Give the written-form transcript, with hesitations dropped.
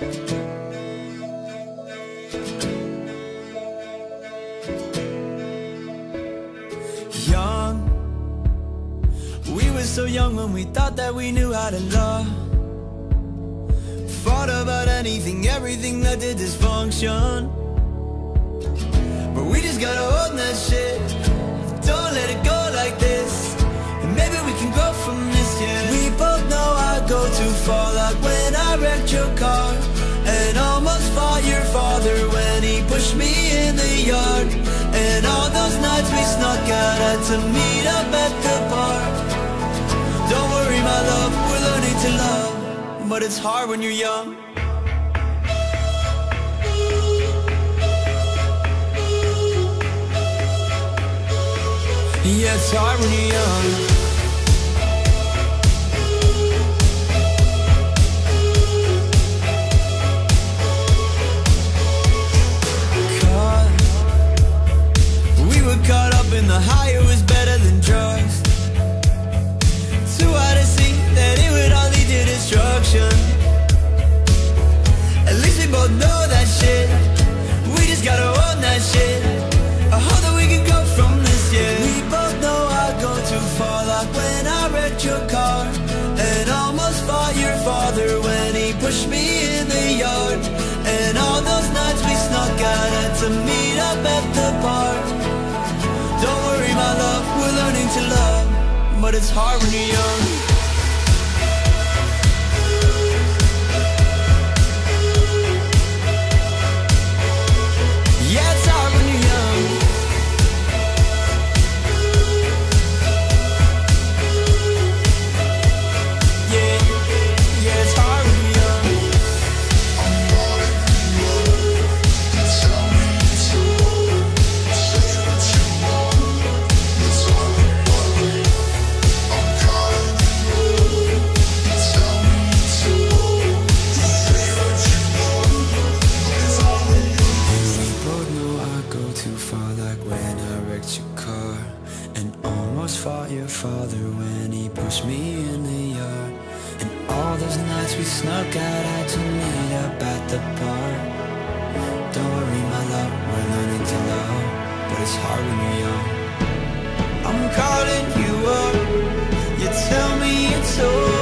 Young, we were so young when we thought that we knew how to love. Fought about anything, everything that did dysfunction. But we just gotta hold that shit. Don't let it go like this. And maybe we can grow from this, yeah. We both know I go too far, like when I wrecked your car and almost fought your father when he pushed me in the yard. And all those nights we snuck out, had to meet up at the bar. Don't worry my love, we're learning to love, but it's hard when you're young. Yeah, it's hard when you're young. Caught up in the high, it was better than drugs. Too hard to see that it would all lead to destruction. At least we both know that shit. We just gotta own that shit. I hope that we can go from this, yeah. We both know I go too far, like when I wrecked your car and almost fought your father when he pushed me in the yard. And all those nights we snuck out, had to meet up at the bar. Don't worry my love, we're learning to love, but it's hard when you're young. Yeah, it's hard when you're young. Yeah, yeah, it's hard when you're young. I'm calling you up, tell me to say what you want. It's all about me. I'm calling you up, tell me to say what you want. It's all about me. We both know I go too far, like when I wrecked your car and almost fought your father when he pushed me in the yard. And all those nights we snuck out, had to meet up at the bar. Don't worry my love, we're learning to love, but it's hard when you're young. I'm calling you up, you tell me it's over.